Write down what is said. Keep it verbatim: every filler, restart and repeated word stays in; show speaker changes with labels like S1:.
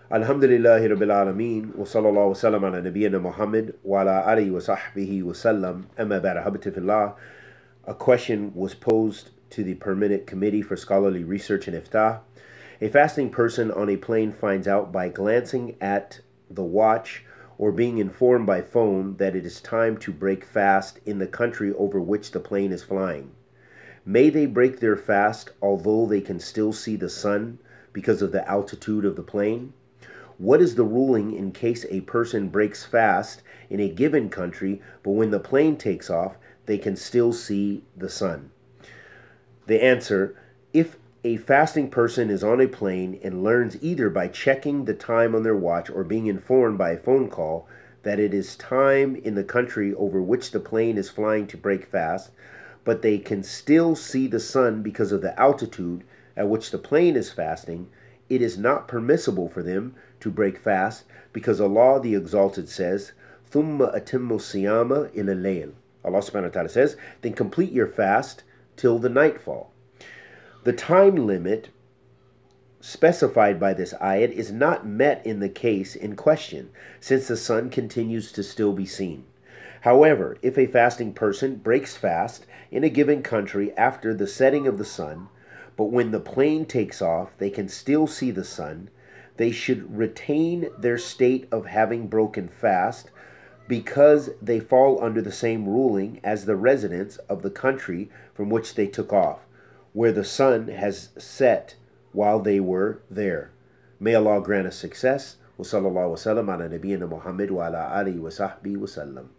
S1: Alhamdulillahi Rabbil Alameen, wa sallallahu wa sallam ala nabiyyina Muhammad wa ala alihi wa sahbihi wa sallam, amma ba'da, habati fillah. A question was posed to the Permanent Committee for Scholarly Research and Iftah. A fasting person on a plane finds out by glancing at the watch or being informed by phone that it is time to break fast in the country over which the plane is flying. May they break their fast although they can still see the sun because of the altitude of the plane? What is the ruling in case a person breaks fast in a given country, but when the plane takes off, they can still see the sun? The answer: if a fasting person is on a plane and learns either by checking the time on their watch or being informed by a phone call that it is time in the country over which the plane is flying to break fast, but they can still see the sun because of the altitude at which the plane is fasting, it is not permissible for them to break fast, because Allah the Exalted says, ثُمَّ أَتِمُّ الصِّيَامَ إِلَى اللَّيْلِ. Allah subhanahu wa ta'ala says, then complete your fast till the nightfall. The time limit specified by this ayat is not met in the case in question, since the sun continues to still be seen. However, if a fasting person breaks fast in a given country after the setting of the sun, but when the plane takes off they can still see the sun, they should retain their state of having broken fast, because they fall under the same ruling as the residents of the country from which they took off, where the sun has set while they were there. May Allah grant us success. Wa sallallahu wa sallam ala nabiyyina Muhammad wa ala alihi wa sahbihi wa sallam.